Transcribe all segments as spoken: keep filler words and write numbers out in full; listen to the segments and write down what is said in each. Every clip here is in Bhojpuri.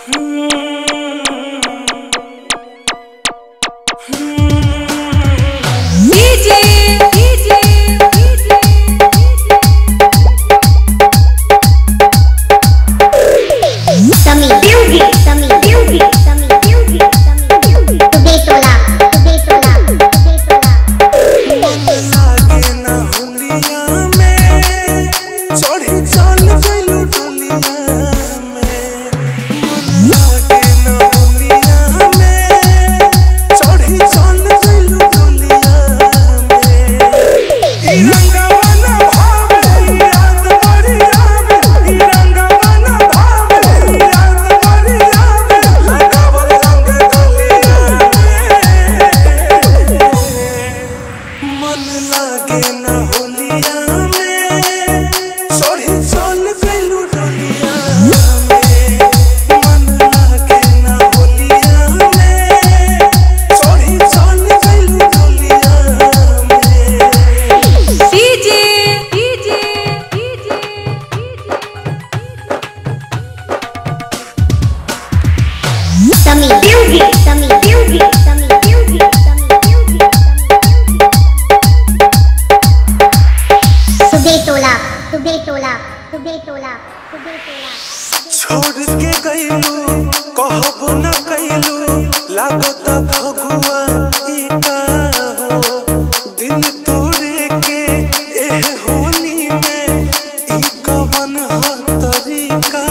छोड़ के गईलू कहबो न कइलू लागो त भगुआ ई का हो दिल तोड़े के एह होनी में ई कवन ह तरीका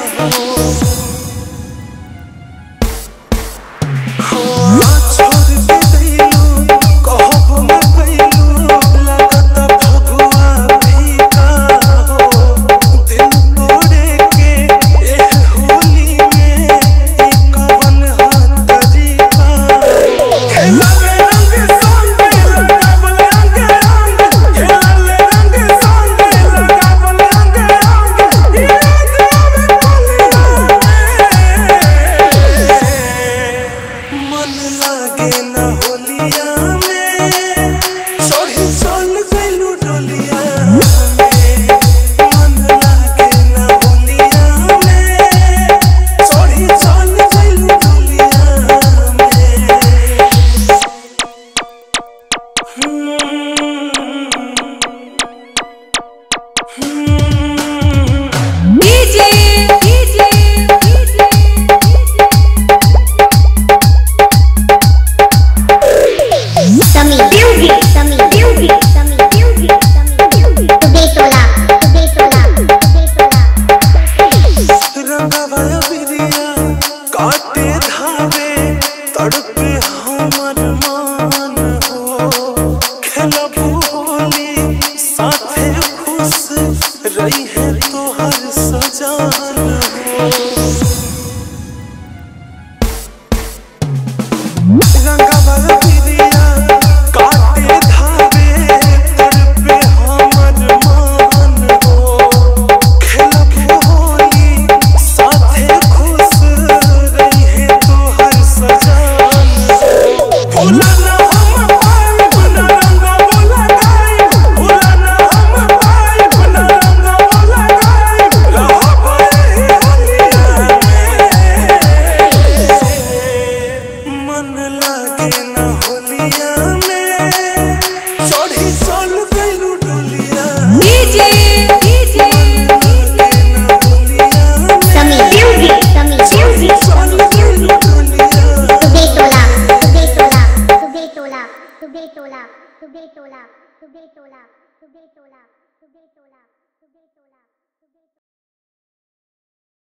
हो हो छोड़ के गईलू कहबो न कइलू लागो त भगुआ ई का हो दिल तोड़े के एह होली में ई कवन ह तरीका खेला में रंग संग लगावल अंग अंग खेला में रंग संग लगावल अंग अंग ई रात में मन लागे न होलिया में सोही सोल गइलू डोलिया में मन लागे न होलिया में सोही सोल गइलू डोलिया DJ DJ Sami Beauty, Sami Beauty, Sami Beauty, Sami Beauty. Today tola, today tola, today tola. रंगवा बिरिया काटे धावे तड़पे हमर मान हो खेलब होली साथे खुश रही है तोहर सजान हो रंगवा बिरिया काटे धावे तड़पे हमर मान हो खेलब होली साथे खुश रही है तोहर सजान हो भूला ना हम पाइब ना रंगवा लगाई भूला ना हम पाइब ना रंगवा लगाई रहब एही होलिया में मन लागे न होलिया में चढ़ी चल गइलू डोलिया डीजे डीजे लागे न होलिया में Sami Beauty, Sami Beauty, चल गइलू डोलिया today tola, today tola, today tola, today tola, today tola, today tola, today tola, today tola.